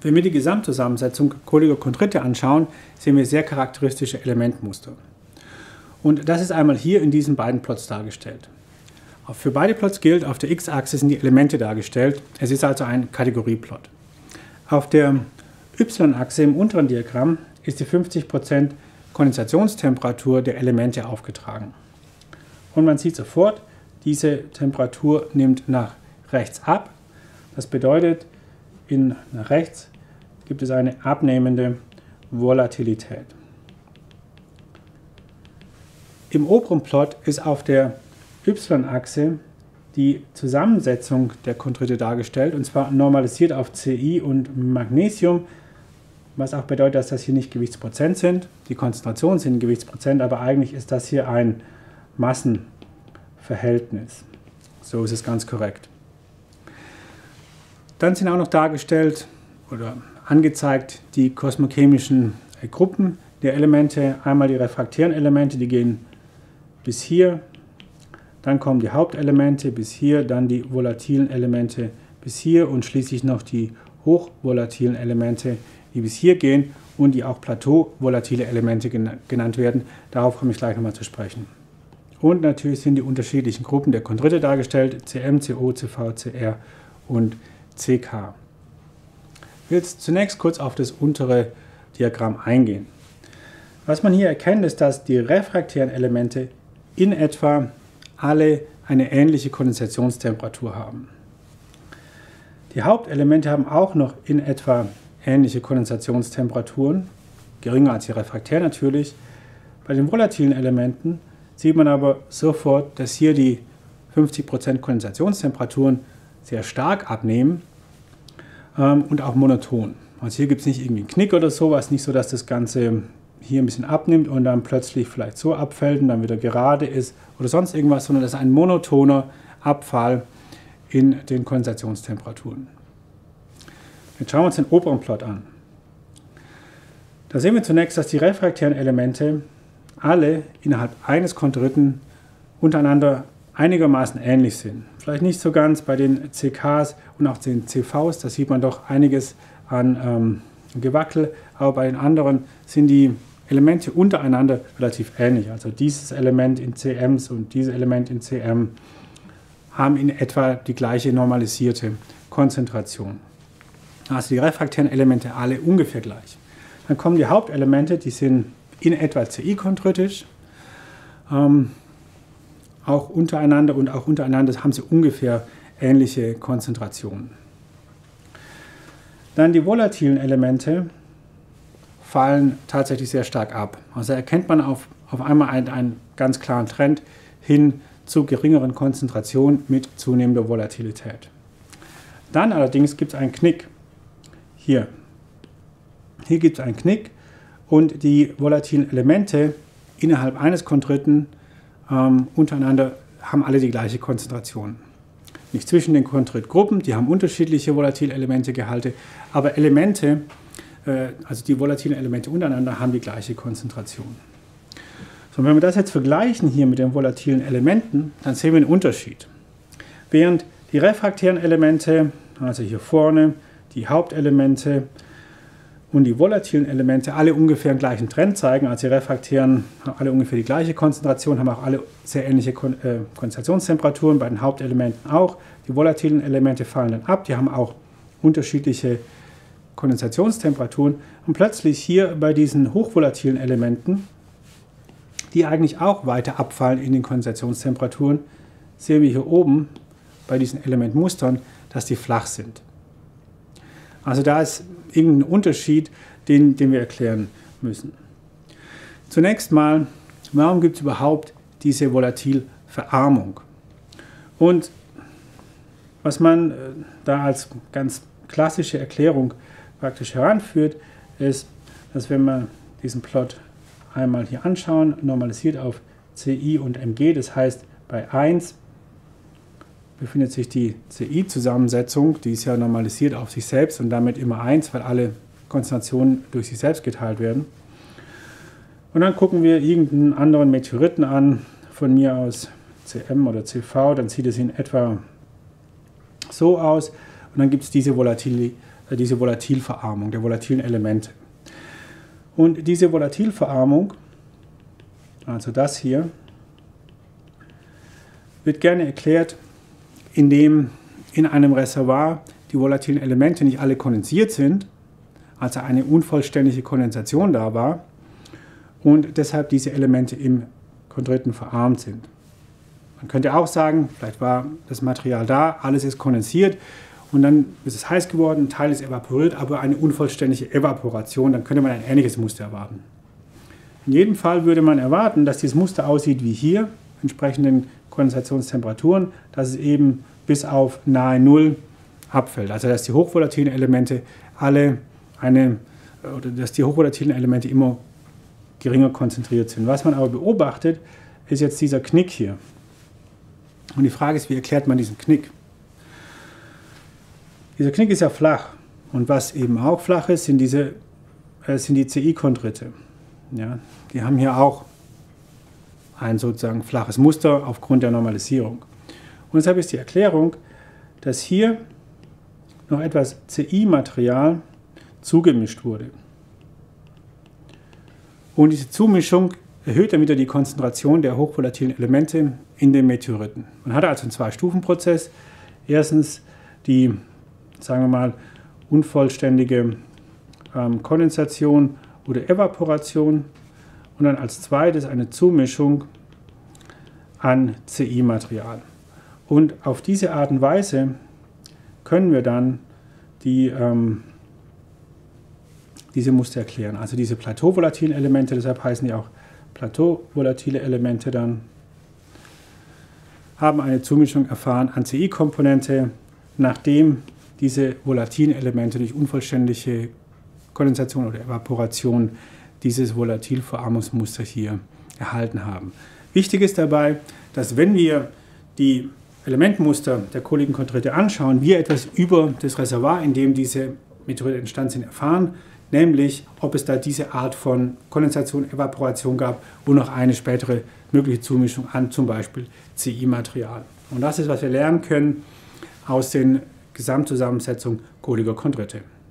Wenn wir die Gesamtzusammensetzung kohliger Chondrite anschauen, sehen wir sehr charakteristische Elementmuster. Und das ist einmal hier in diesen beiden Plots dargestellt. Für beide Plots gilt, auf der x-Achse sind die Elemente dargestellt. Es ist also ein Kategorieplot. Auf der y-Achse im unteren Diagramm ist die 50% Kondensationstemperatur der Elemente aufgetragen. Und man sieht sofort, diese Temperatur nimmt nach rechts ab. Das bedeutet, nach rechts gibt es eine abnehmende Volatilität. Im oberen Plot ist auf der y-Achse die Zusammensetzung der Chondrite dargestellt, und zwar normalisiert auf Ci und Magnesium, was auch bedeutet, dass das hier nicht Gewichtsprozent sind. Die Konzentrationen sind Gewichtsprozent, aber eigentlich ist das hier ein Massenverhältnis. So ist es ganz korrekt. Dann sind auch noch dargestellt oder angezeigt die kosmochemischen Gruppen der Elemente. Einmal die refraktären Elemente, die gehen bis hier, dann kommen die Hauptelemente bis hier, dann die volatilen Elemente bis hier und schließlich noch die hochvolatilen Elemente, die bis hier gehen und die auch plateauvolatile Elemente genannt werden. Darauf komme ich gleich nochmal zu sprechen. Und natürlich sind die unterschiedlichen Gruppen der Chondrite dargestellt: Cm, Co, Cv, Cr und Ck. Ich will jetzt zunächst kurz auf das untere Diagramm eingehen. Was man hier erkennt, ist, dass die refraktären Elemente in etwa alle eine ähnliche Kondensationstemperatur haben. Die Hauptelemente haben auch noch in etwa ähnliche Kondensationstemperaturen, geringer als die refraktären natürlich. Bei den volatilen Elementen sieht man aber sofort, dass hier die 50% Kondensationstemperaturen sehr stark abnehmen und auch monoton. Also hier gibt es nicht irgendwie einen Knick oder sowas, nicht so, dass das Ganze hier ein bisschen abnimmt und dann plötzlich vielleicht so abfällt und dann wieder gerade ist oder sonst irgendwas, sondern das ist ein monotoner Abfall in den Kondensationstemperaturen. Jetzt schauen wir uns den oberen Plot an. Da sehen wir zunächst, dass die refraktären Elemente alle innerhalb eines Chondriten untereinander einigermaßen ähnlich sind. Vielleicht nicht so ganz bei den CKs und auch den CVs, da sieht man doch einiges an Gewackel, aber bei den anderen sind die Elemente untereinander relativ ähnlich. Also dieses Element in CMs und dieses Element in CM haben in etwa die gleiche normalisierte Konzentration. Also die refraktären Elemente alle ungefähr gleich. Dann kommen die Hauptelemente, die sind in etwa Ci-chondritisch. Auch untereinander haben sie ungefähr ähnliche Konzentrationen. Dann die volatilen Elemente fallen tatsächlich sehr stark ab. Also erkennt man auf einmal einen ganz klaren Trend hin zu geringeren Konzentrationen mit zunehmender Volatilität. Dann allerdings gibt es einen Knick. Hier gibt es einen Knick und die volatilen Elemente innerhalb eines Chondriten untereinander haben alle die gleiche Konzentration. Nicht zwischen den Chondritgruppen, die haben unterschiedliche volatile Elementegehalte, aber Elemente, also die volatilen Elemente untereinander, haben die gleiche Konzentration. So, wenn wir das jetzt vergleichen hier mit den volatilen Elementen, dann sehen wir einen Unterschied. Während die refraktären Elemente, also hier vorne, die Hauptelemente und die volatilen Elemente alle ungefähr den gleichen Trend zeigen, also die refraktären haben alle ungefähr die gleiche Konzentration, haben auch alle sehr ähnliche Kondensationstemperaturen, bei den Hauptelementen auch. Die volatilen Elemente fallen dann ab, die haben auch unterschiedliche Kondensationstemperaturen und plötzlich hier bei diesen hochvolatilen Elementen, die eigentlich auch weiter abfallen in den Kondensationstemperaturen, sehen wir hier oben bei diesen Elementmustern, dass die flach sind. Also da ist irgendein Unterschied, den wir erklären müssen. Zunächst mal, warum gibt es überhaupt diese Volatilverarmung? Und was man da als ganz klassische Erklärung praktisch heranführt, ist, dass wenn wir diesen Plot einmal hier anschauen, normalisiert auf Ci und Mg, das heißt bei 1 befindet sich die Ci-Zusammensetzung, die ist ja normalisiert auf sich selbst und damit immer 1, weil alle Konzentrationen durch sich selbst geteilt werden. Und dann gucken wir irgendeinen anderen Meteoriten an, von mir aus Cm oder Cv, dann sieht es in etwa so aus und dann gibt es diese diese Volatilverarmung der volatilen Elemente. Und diese Volatilverarmung, also das hier, wird gerne erklärt, indem in einem Reservoir die volatilen Elemente nicht alle kondensiert sind, also eine unvollständige Kondensation da war und deshalb diese Elemente im Chondriten verarmt sind. Man könnte auch sagen, vielleicht war das Material da, alles ist kondensiert und dann ist es heiß geworden, ein Teil ist evaporiert, aber eine unvollständige Evaporation, dann könnte man ein ähnliches Muster erwarten. In jedem Fall würde man erwarten, dass dieses Muster aussieht wie hier, entsprechenden Kondensationstemperaturen, dass es eben bis auf nahe Null abfällt. Also dass die hochvolatilen Elemente dass die hochvolatilen Elemente immer geringer konzentriert sind. Was man aber beobachtet, ist jetzt dieser Knick hier. Und die Frage ist, wie erklärt man diesen Knick? Dieser Knick ist ja flach. Und was eben auch flach ist, sind die CI-Chondrite. Ja, die haben hier auch ein sozusagen flaches Muster aufgrund der Normalisierung. Und deshalb ist die Erklärung, dass hier noch etwas CI-Material zugemischt wurde. Und diese Zumischung erhöht dann wieder die Konzentration der hochvolatilen Elemente in den Meteoriten. Man hatte also einen Zwei-Stufen-Prozess. Erstens die, sagen wir mal, unvollständige Kondensation oder Evaporation und dann als zweites eine Zumischung an CI-Material. Und auf diese Art und Weise können wir dann diese Muster erklären. Also diese plateauvolatilen Elemente, deshalb heißen die auch plateauvolatile Elemente dann, haben eine Zumischung erfahren an CI-Komponente, nachdem diese volatilen Elemente durch unvollständige Kondensation oder Evaporation dieses Volatilverarmungsmuster hier erhalten haben. Wichtig ist dabei, dass wenn wir die Elementmuster der kohligen Chondrite anschauen, wir etwas über das Reservoir, in dem diese Meteorite entstanden sind, erfahren, nämlich ob es da diese Art von Kondensation, Evaporation gab und noch eine spätere mögliche Zumischung an zum Beispiel CI-Material. Und das ist, was wir lernen können aus den Gesamtzusammensetzungen kohliger Chondrite.